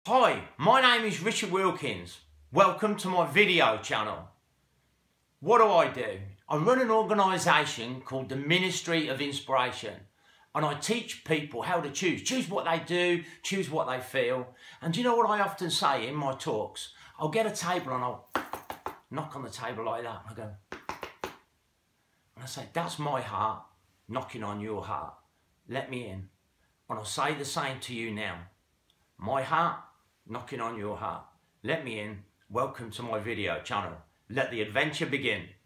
Hi, my name is Richard Wilkins. Welcome to my video channel. What do? I run an organisation called the Ministry of Inspiration, and I teach people how to choose what they do, choose what they feel. And do you know what I often say in my talks? I'll get a table and I'll knock on the table like that. I go, and I say, that's my heart knocking on your heart. Let me in. And I'll say the same to you now. My heart knocking on your heart. Let me in. Welcome to my video channel. Let the adventure begin.